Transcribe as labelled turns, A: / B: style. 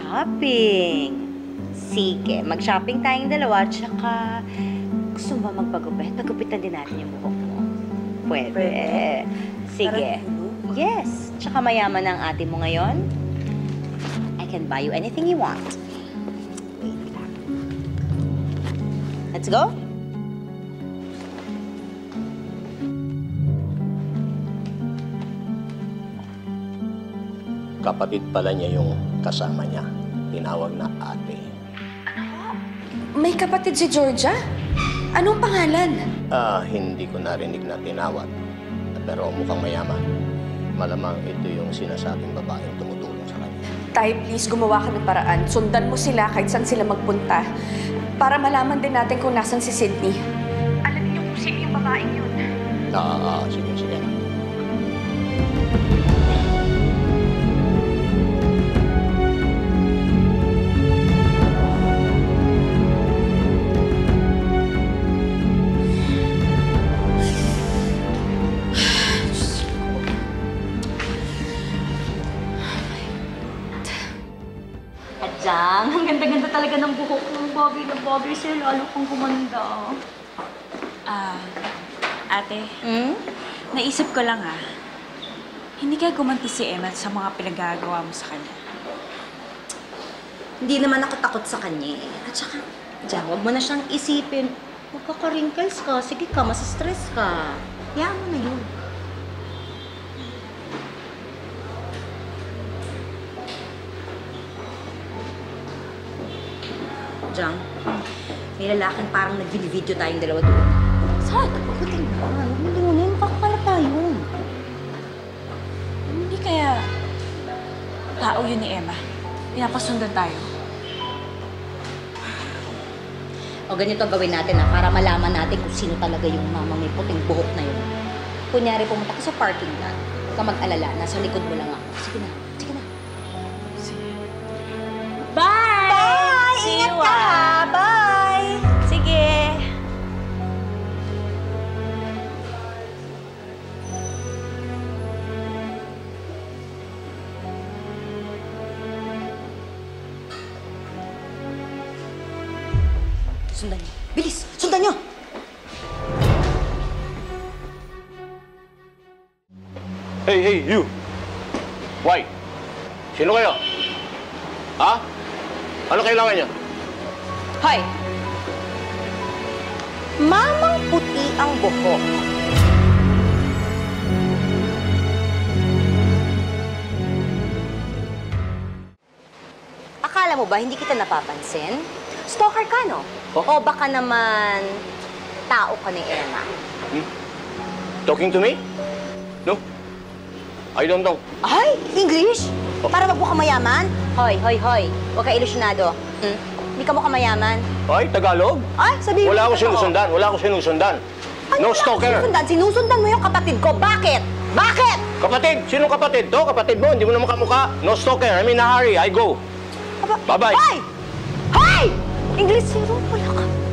A: Shopping. Sige, mag-shopping tayong dalawa. Tsaka, gusto mo ba magpagupit? Pagupitan din natin yung buhok mo. Pwede. Sige. Yes. Tsaka mayaman ang ate mo ngayon. I can buy you anything you want. Wait lang. Let's go.
B: Kapatid pala niya yung kasama niya. Tinawag na ate.
C: Ano? May kapatid si Georgia? Anong pangalan?
B: Hindi ko narinig na tinawag. Pero mukhang mayaman. Malamang ito yung sinasabing babaeng tumutulong sa kanya.
C: Tay, please gumawa ka ng paraan. Sundan mo sila kahit saan sila magpunta. Para malaman din natin kung nasan si Sydney. Alam niyo kung sino yung babaeng yun.
B: Sige na.
A: Jang, ang ganda-ganda talaga ng buhok mo. Bagay na bagay sa'yo, lalo kang gumanda.
D: Ate, naisip ko lang hindi kaya gumanti si Emma sa mga pinagagawa mo sa kanya?
A: Hindi naman ako takot sa kanya eh. At saka, Jang, huwag mo na siyang isipin. Magkaka-wrinkles ka, sige ka, masistress ka. Hayaan mo na yun. Jang, may lalaking parang nag-video tayong dalawa doon. Saan? Pagputin na. Huwag mo lunin, makakakalap tayo.
D: Hindi kaya tao yun ni Emma. Pinapasundan tayo.
A: O ganito ang gawin natin para malaman natin kung sino talaga yung mamang may puting buhok na yun. Kunyari, pumunta ka sa parking lot. Huwag ka mag-alala, nasa likod mo lang ako. Sige na.
D: Bye!
A: Bye! Ingat ka ha! Bye!
D: Sige.
A: Sundan niyo. Bilis! Sundan niyo!
B: Hey, you! Why? Sino kayo? Ha? Ano kailangan niya?
A: Hoy! Mamang puti ang buhok. Akala mo ba hindi kita napapansin? Stalker ka, no?
B: Oh?
A: O baka naman tao ka ni Emma?
B: Talking to me? No. I don't know.
A: Ay! English? Para wag mo ka mayaman? Hoy. Huwag ka ilusyonado. Hindi ka mo ka mayaman.
B: Ay, Tagalog?
A: Ay, sabihin mo.
B: Wala akong sinusundan. No stalker.
A: Sinusundan mo yung kapatid ko. Bakit? Bakit?
B: Kapatid? Sinong kapatid? To, kapatid mo. Hindi mo naman kamukha. No stalker. I'm in a hurry. I go. Bye-bye.
A: Hoy! English zero. Wala ka.